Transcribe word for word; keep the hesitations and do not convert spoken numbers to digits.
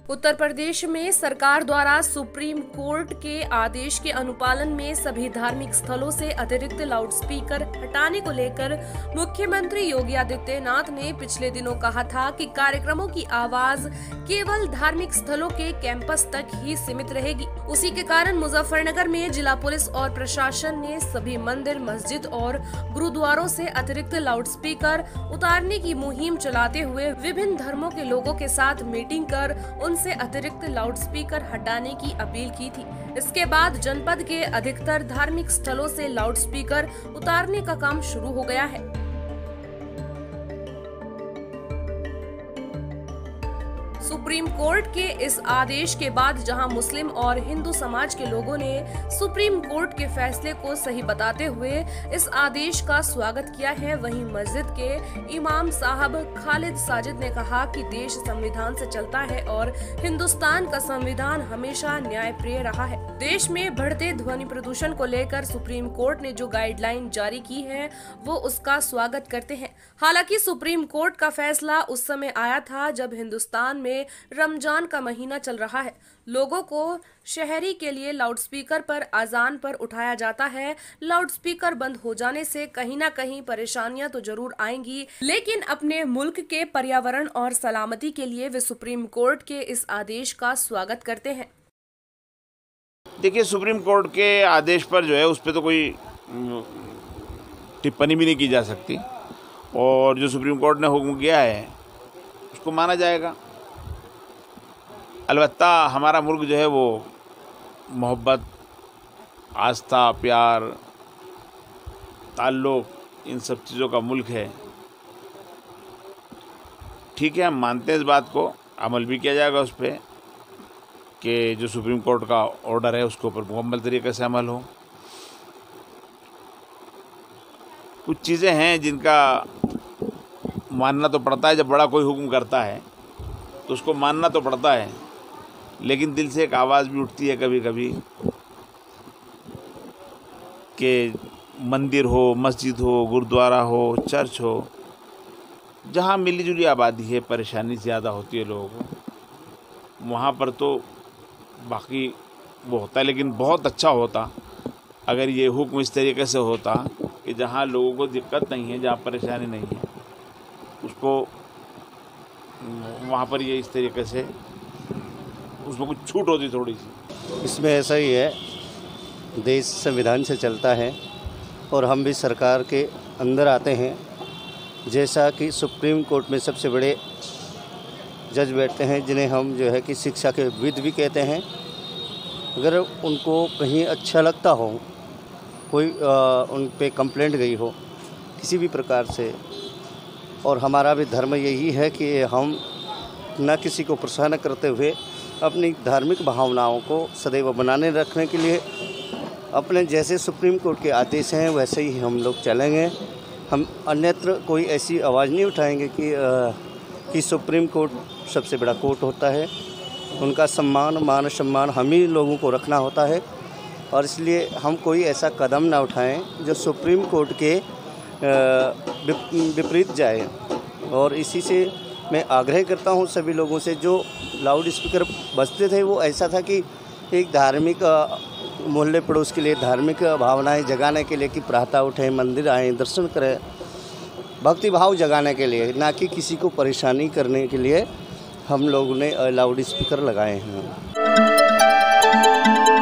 उत्तर प्रदेश में सरकार द्वारा सुप्रीम कोर्ट के आदेश के अनुपालन में सभी धार्मिक स्थलों से अतिरिक्त लाउडस्पीकर हटाने को लेकर मुख्यमंत्री योगी आदित्यनाथ ने पिछले दिनों कहा था कि कार्यक्रमों की आवाज केवल धार्मिक स्थलों के कैंपस तक ही सीमित रहेगी। उसी के कारण मुजफ्फरनगर में जिला पुलिस और प्रशासन ने सभी मंदिर, मस्जिद और गुरुद्वारों से अतिरिक्त लाउडस्पीकर उतारने की मुहिम चलाते हुए विभिन्न धर्मों के लोगों के साथ मीटिंग कर उनसे अतिरिक्त लाउडस्पीकर हटाने की अपील की थी। इसके बाद जनपद के अधिकतर धार्मिक स्थलों से लाउडस्पीकर उतारने का काम शुरू हो गया है। सुप्रीम कोर्ट के इस आदेश के बाद जहां मुस्लिम और हिंदू समाज के लोगों ने सुप्रीम कोर्ट के फैसले को सही बताते हुए इस आदेश का स्वागत किया है, वहीं मस्जिद के इमाम साहब खालिद साजिद ने कहा कि देश संविधान से चलता है और हिंदुस्तान का संविधान हमेशा न्यायप्रिय रहा है। देश में बढ़ते ध्वनि प्रदूषण को लेकर सुप्रीम कोर्ट ने जो गाइडलाइन जारी की है वो उसका स्वागत करते हैं। हालांकि सुप्रीम कोर्ट का फैसला उस समय आया था जब हिंदुस्तान में रमजान का महीना चल रहा है। लोगों को शहरी के लिए लाउडस्पीकर पर अजान पर उठाया जाता है। लाउडस्पीकर बंद हो जाने से कहीं ना कहीं परेशानियां तो जरूर आएंगी, लेकिन अपने मुल्क के पर्यावरण और सलामती के लिए वे सुप्रीम कोर्ट के इस आदेश का स्वागत करते हैं। देखिए, सुप्रीम कोर्ट के आदेश पर जो है उस पर तो कोई टिप्पणी भी नहीं की जा सकती और जो सुप्रीम कोर्ट ने हुक्म किया है उसको माना जाएगा। अलबत्ता हमारा मुल्क जो है वो मोहब्बत, आस्था, प्यार, ताल्लुक़, इन सब चीज़ों का मुल्क है। ठीक है, हम मानते हैं इस बात को, अमल भी किया जाएगा उस पर कि जो सुप्रीम कोर्ट का ऑर्डर है उसके ऊपर मुकम्मल तरीके से अमल हो। कुछ चीज़ें हैं जिनका मानना तो पड़ता है, जब बड़ा कोई हुक्म करता है तो उसको मानना तो पड़ता है, लेकिन दिल से एक आवाज़ भी उठती है कभी कभी कि मंदिर हो, मस्जिद हो, गुरुद्वारा हो, चर्च हो, जहाँ मिली जुली आबादी है, परेशानी ज़्यादा होती है लोगों को, वहाँ पर तो बाकी वो होता है। लेकिन बहुत अच्छा होता अगर ये हुक्म इस तरीके से होता कि जहाँ लोगों को दिक्कत नहीं है, जहाँ परेशानी नहीं है, उसको वहाँ पर ये इस तरीके से उसमें कुछ छूट होती थोड़ी सी। इसमें ऐसा ही है, देश संविधान से चलता है और हम भी सरकार के अंदर आते हैं। जैसा कि सुप्रीम कोर्ट में सबसे बड़े जज बैठते हैं जिन्हें हम जो है कि शिक्षा के विद भी कहते हैं। अगर उनको कहीं अच्छा लगता हो, कोई आ, उन पे कंप्लेंट गई हो किसी भी प्रकार से, और हमारा भी धर्म यही है कि हम न किसी को परेशान करते हुए अपनी धार्मिक भावनाओं को सदैव बनाने रखने के लिए अपने जैसे सुप्रीम कोर्ट के आदेश हैं वैसे ही हम लोग चलेंगे। हम अन्यत्र कोई ऐसी आवाज़ नहीं उठाएंगे कि आ, कि सुप्रीम कोर्ट सबसे बड़ा कोर्ट होता है, उनका सम्मान, मान सम्मान हम ही लोगों को रखना होता है, और इसलिए हम कोई ऐसा कदम ना उठाएं जो सुप्रीम कोर्ट के विपरीत जाए। और इसी से मैं आग्रह करता हूं सभी लोगों से, जो लाउड स्पीकर बजते थे वो ऐसा था कि एक धार्मिक मोहल्ले पड़ोस के लिए धार्मिक भावनाएं जगाने के लिए कि प्रातः उठें, मंदिर आएँ, दर्शन करें, भक्ति भाव जगाने के लिए, ना कि किसी को परेशानी करने के लिए हम लोगों ने लाउड स्पीकर लगाए हैं।